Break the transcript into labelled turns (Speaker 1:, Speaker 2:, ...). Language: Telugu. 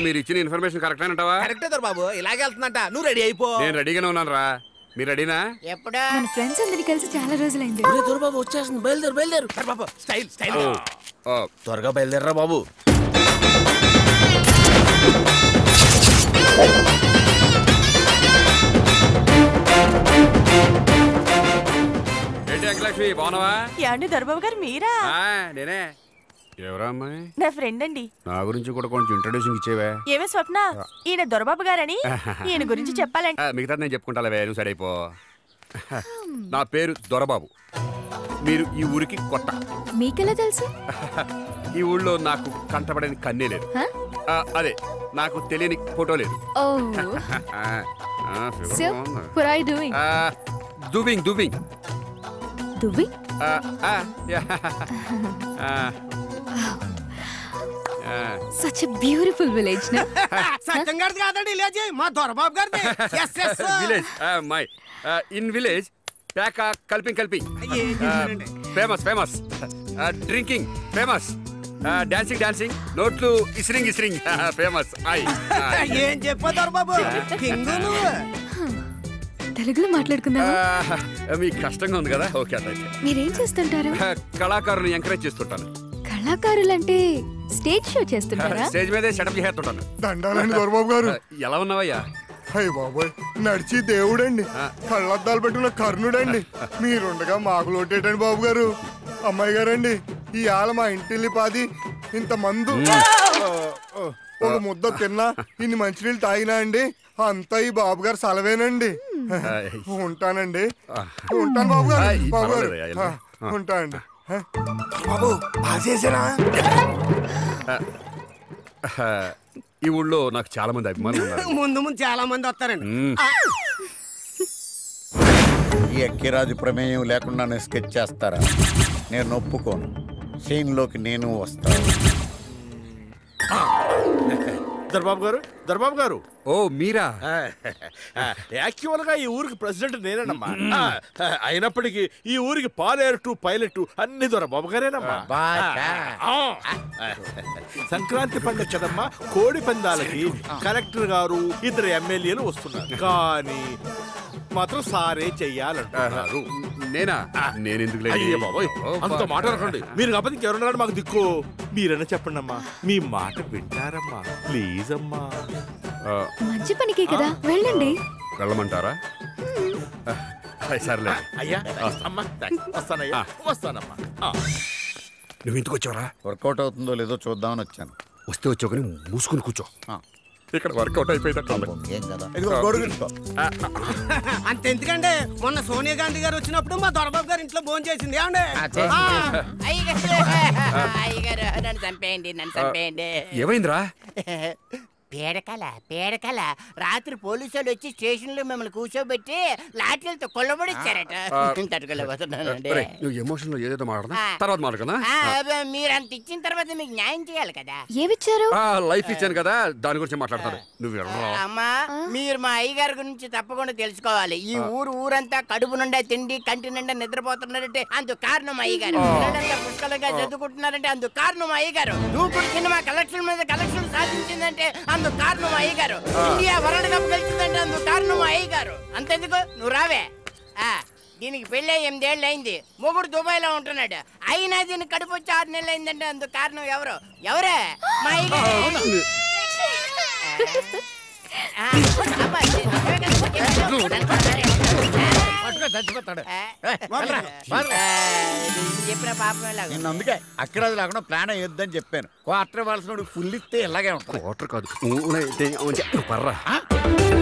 Speaker 1: మీరు ఇచ్చిన ఇన్ఫర్మేషన్ కరెక్ట్ అంటావా?
Speaker 2: కరెక్టే బాబు, ఇలాగే వెళ్తుందంట. నువ్వు రెడీ అయిపో.
Speaker 1: నేను రెడీగానే ఉన్నాను రా. మీరు రెడీనా?
Speaker 3: ఎప్పుడా?
Speaker 4: మన ఫ్రెండ్స్ అందరి కలిసి చాలా రోజులైంది.
Speaker 2: దొరబాబు వచ్చేస్తుంది, బయలుదేరు బయలుదేరు. బాబు స్టైల్ స్టైల్ త్వరగా బయలుదేరరా బాబు.
Speaker 1: ఏంటి అఖిలక్ష్మి బాగున్నావా?
Speaker 3: యాండి దొరబాబు గారు మీరా?
Speaker 1: నేనే. ఎవరా అమ్మాయి?
Speaker 3: నా ఫ్రెండ్ అండి.
Speaker 1: నా గురించి కూడా కొంచెం ఇంట్రొడ్యూసింగ్ ఇచ్చేవే.
Speaker 3: ఏమే స్వప్న, ఈయన దొరబాబు గారని ఈయన గురించి చెప్పాలండి.
Speaker 1: మిగతా నేను చెప్పుకుంటాలే, నువ్వు సరే అయిపో. నా పేరు దొరబాబు. మీరు ఈ ఊరికి కొత్త.
Speaker 4: మీకెలా తెలుసు?
Speaker 1: ఈ ఊళ్ళో నాకు కంటపడని కన్నే లేదు. అదే నాకు తెలియని ఫోటో లేదు. దువింగ్ దువింగ్
Speaker 4: దువింగ్. Such a beautiful village, no?
Speaker 2: సత్యం గారిది కాదండి విలేజ్, మా దొరబాబు గారిది.
Speaker 1: విలేజ్ మై ఇన్ విలేజ్ ప్యాక కల్పింగ్ famous famous drinking famous dancing dancing నోట్లు ఇస్రింగ్ ఇస్రింగ్ ఫేమస్.
Speaker 2: ఏం చెప్పా దొరబాబు,
Speaker 4: తెలుగులో మాట్లాడుకుందాం.
Speaker 1: మీకు కష్టంగా ఉంది కదా? ఓకే అట్లయితే.
Speaker 4: మీరేం చేస్తుంటారు?
Speaker 1: కళాకారుని ఎంకరేజ్ చేస్తుంటాను.
Speaker 4: కళాకారులంటే స్టేజ్ షో చేస్తుంటారా?
Speaker 1: స్టేజ్ మీదే సెటప్ చేస్తుంటాను.
Speaker 5: దండాలండి దొరబాబు గారు.
Speaker 1: ఎలా ఉన్నావయ్యా?
Speaker 5: అయ్య బాబోయ్, నడిచి దేవుడండి, కళ్ళద్దాలు పెట్టుకున్న కర్ణుడండి. మీరుండగా మాకు లోటేటండి బాబు గారు. అమ్మాయి గారండి, ఈ ఆల మా ఇంటిల్లి పాది ఇంత మందు ఒక ముద్ద తిన్నా, ఇన్ని మంచినీళ్ళు తాగినా అండి, అంతా ఈ బాబు గారు సలవేనండి. ఉంటానండి. ఉంటాను బాబు గారు. బాబు గారు ఉంటా అండి.
Speaker 2: బాబు చేసారా?
Speaker 1: ఈ ఊళ్ళో నాకు చాలా మంది అభిమానులు ఉన్నారు.
Speaker 2: ముందు ముందు చాలా మంది వస్తారండి.
Speaker 6: ఈ అక్కిరాజు ప్రమేయం లేకుండా నేను స్కెచ్ చేస్తారా? నేను ఒప్పుకోను. సీన్లోకి నేను వస్తాను.
Speaker 7: దొరబాబు గారు, దొరబాబు గారు.
Speaker 1: ఓ మీరా?
Speaker 7: యాక్చువల్ గా ఈ ఊరికి ప్రెసిడెంట్ నేనేనమ్మా. అయినప్పటికీ ఈ ఊరికి పాలేరు పైలట్ అన్ని దొరబాబు గారేనమ్మా. సంక్రాంతి పండుగ కదమ్మా, కోడి పందాలకి కలెక్టర్ గారు, ఇద్దరు ఎమ్మెల్యేలు వస్తున్నారు. కానీ మాత్రం సారే చెయ్యాలంటున్నారు.
Speaker 1: నేనా? నేను ఎందుకు?
Speaker 7: అయ్యే బాబోయ్, అంత మాట్లాడకండి. మీరు కాకపోతే ఇంకెవరున్నాడు మాకు దిక్కు? మీరైనా చెప్పండి అమ్మా, మీ మాట వింటారమ్మా, ప్లీజ్ అమ్మా.
Speaker 4: మంచి పనికే కదా, వెళ్ళండి.
Speaker 1: వెళ్ళమంటారా? సర్లే
Speaker 7: అయ్యా. అమ్మా వస్తానయ్యా, వస్తానమ్మా.
Speaker 1: నువ్వు ఇంటికి వచ్చావరా?
Speaker 6: వర్కౌట్ అవుతుందో లేదో చూద్దామని వచ్చాను.
Speaker 1: వస్తే వచ్చావు కానీ మూసుకుని కూర్చో. ఇక్కడ వర్కౌట్ అయిపోయిందట.
Speaker 6: ఏం కదా
Speaker 2: అంత ఎందుకంటే మొన్న సోనియా గాంధీ గారు వచ్చినప్పుడు మా దొరబాబు గారు ఇంట్లో భోజనం చేసింది.
Speaker 3: అయ్యగారు నన్ను చంపేయండి, నన్ను చంపేయండి.
Speaker 1: ఏమైందిరా?
Speaker 3: పేడకల రాత్రి పోలీసు వాళ్ళు వచ్చి స్టేషన్ లో మిమ్మల్ని కూర్చోబెట్టి లాఠీలతో కొల్లబడిచ్చారట. తట్టుకోలేకపోతున్నానండి.
Speaker 1: నువ్వు ఎమోషన్ లో ఏదేదో మాట్లాడదా, తర్వాత మాట్లాడదా?
Speaker 3: మీరు అంత ఇచ్చిన తర్వాత మీకు న్యాయం చేయాలి కదా.
Speaker 4: ఏమిచ్చారు?
Speaker 1: లైఫ్ ఇచ్చాను కదా, దాని గురించి మాట్లాడతారు. నువ్వు
Speaker 3: అమ్మా, మీరు మా అయ్యగారి గురించి తప్పకుండా తెలుసుకోవాలి. ఈ ఊరంతా కడుపు నిండా తిండి, కంటి నిండా నిద్రపోతున్నారంటే అందుకు కారణం అయ్యగారు. పుష్కలంగా చదువుకుంటున్నారంటే అందుకు కారణం అయ్యగారు. దూకుడు సినిమా కలెక్షన్ మీద కలెక్షన్ సాధించిందంటే అందుకు కారణం అయ్యగారు. ఇండియా వరల్డ్ కప్ గెలిచిందంటే అందుకు కారణం అయ్యగారు. అంతెందుకు, నువ్వు రావే. దీనికి పెళ్ళి 8 ఏళ్ళు అయింది, మొగుడు దుబాయ్ లో ఉంటున్నాడు. అయినా దీనికి కడుపు వచ్చి 6 నెలలు అయిందంటే అందుకు కారణం ఎవరే? మా అయ్యగారు. చెప్పిన పాపం.
Speaker 6: నేను అందుకే అక్కిరాజు లేకుండా ప్లాన్ అయ్యొద్దని చెప్పాను. క్వార్టర్ ఇవ్వాల్సిన ఫుల్ ఇస్తే ఇలాగే ఉంటుంది.
Speaker 1: క్వార్టర్ కాదు, పర్రా.